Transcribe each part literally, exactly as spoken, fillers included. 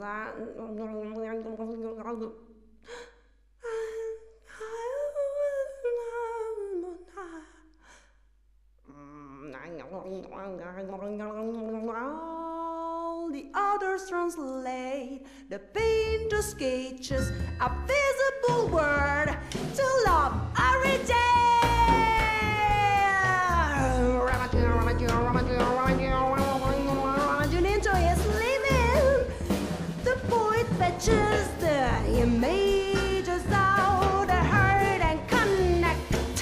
All the others translate the pain to sketches, a visible word to love every day. Junito is living. The poet fetches the images out the heart and connect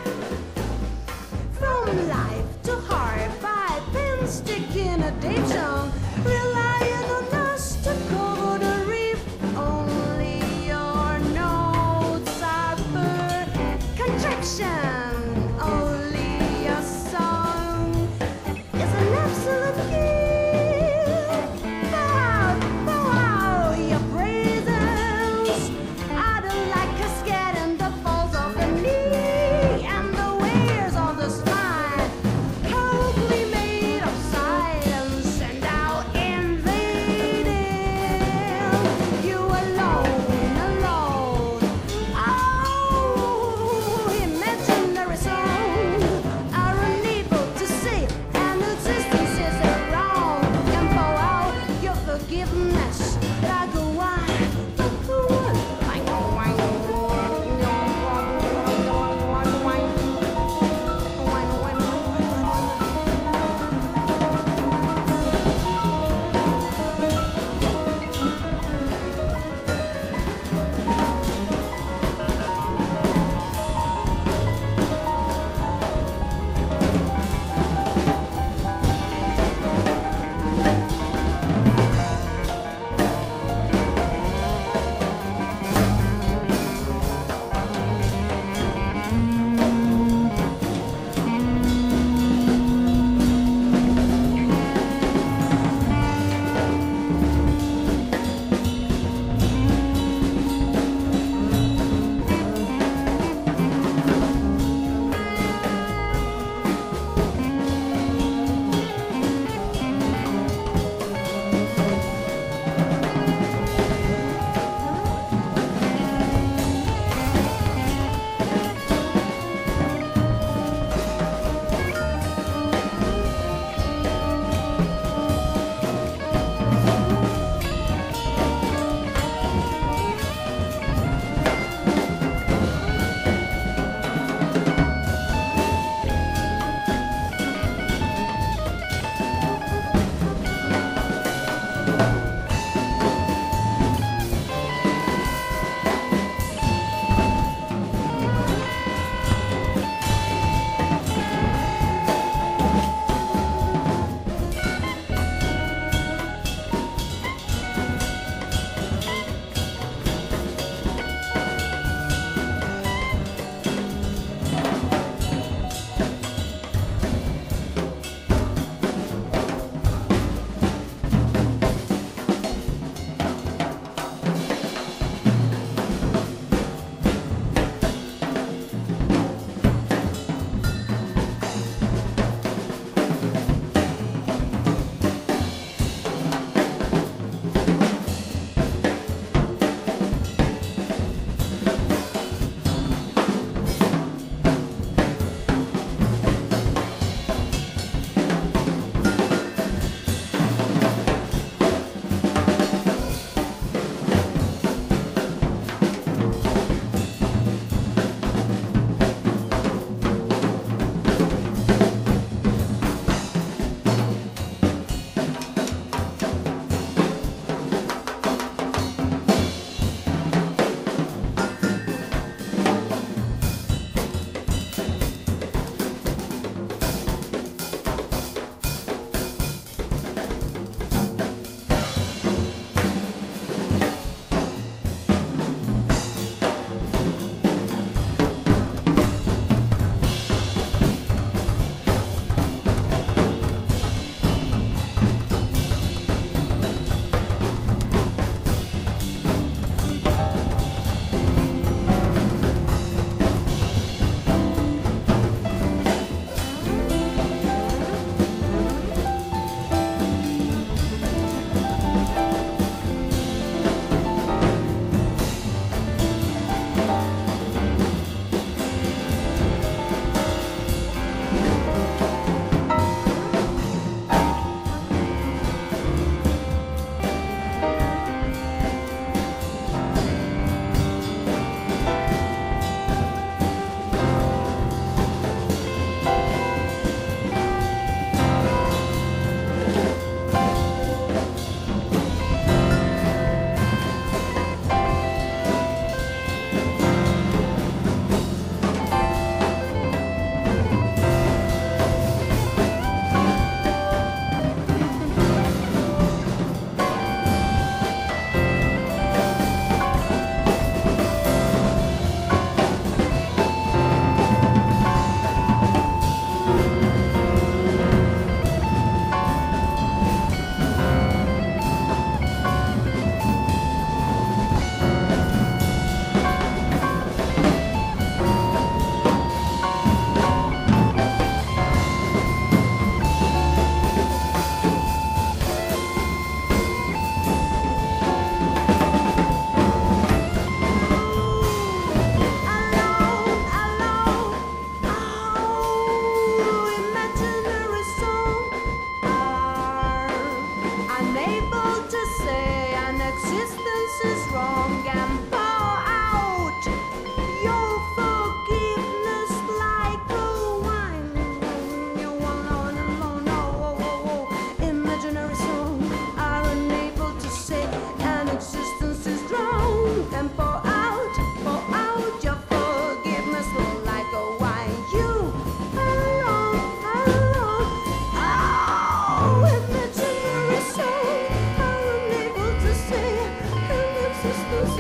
from life to heart by pen stick in a date song, relying on us to cover the reef. Only your notes are for contraction. Only your song is an absolute gift. Bow, bow, your presence. I don't like cascade and the falls of the knee and the waves of the spine.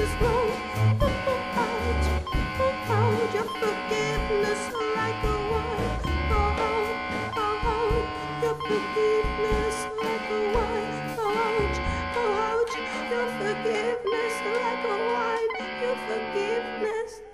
is wrong. Pour out, pour out your forgiveness like a wine. Pour out, pour out your forgiveness like a wine. Pour out, pour out your forgiveness like a wine. Your forgiveness.